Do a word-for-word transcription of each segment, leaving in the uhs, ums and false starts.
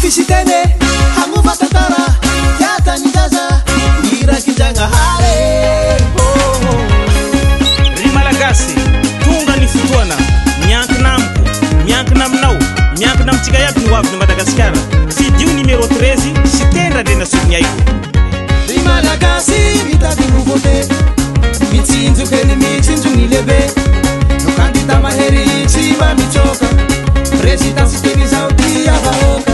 Sitene hamuva tantara yatany gaza irakinjagnahare ry malagasy tonga ny fotoana miankina amiko miankina aminao miankina amitsika iaby ny hoavy ny Madagasikara fidio numéro treize sy tendra le nasony aiko ry malagasy mitady nouveauté mitsinjoky ny mitsinjogny lehibe no kandida mahery tsy mba mitsoka présidence teny zao ty avahoaka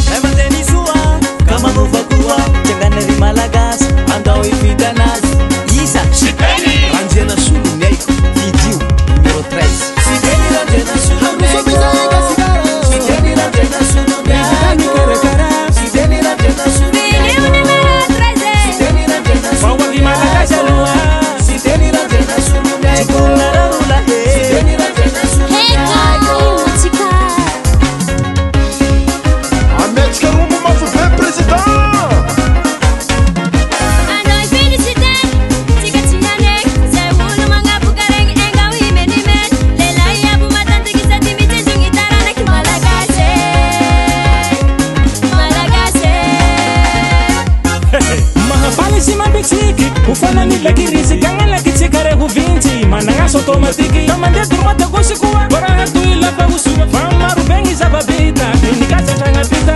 Jangan Malagas, andau ifitanas. Isa, Siteni. Ranjana Sulu Nyaiko, video numero treize. Siteni Ranjana Sulu Nyaiko. Siteni Ranjana Sulu Nyaiko. Siteni Ranjana Sulu Nyaiko. Video numero treize. Siteni Ranjana Sulu Bawa di Malagas alua. Siteni Ranjana Sulu Nyaiko. Siteni Ranjana Sulu Nyaiko. Ametika rumbo mafuve president. Ufana ni lagi risi kangen lagi cikare huvinci manangas otomatiki kamande durmata gosi kuwa bara hatu ila pa usuwa fama rubengi zababita ini kasa tanga pita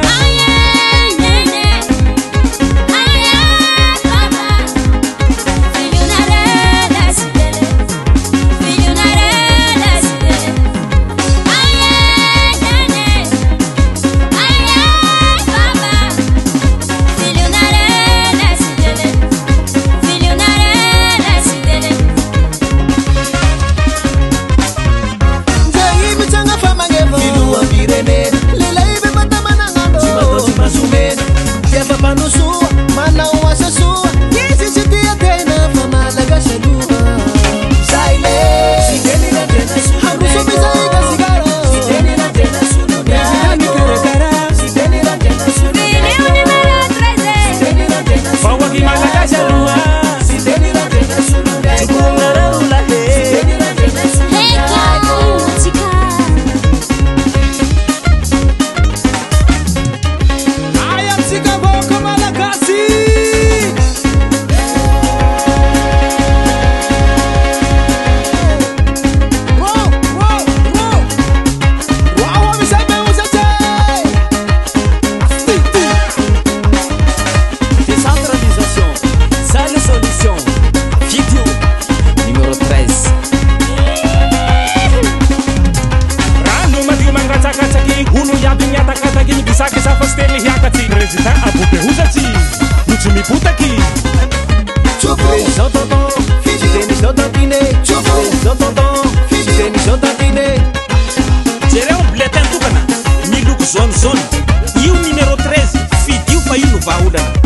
Zone zone, io numéro treize, fidio pa io no vaolana.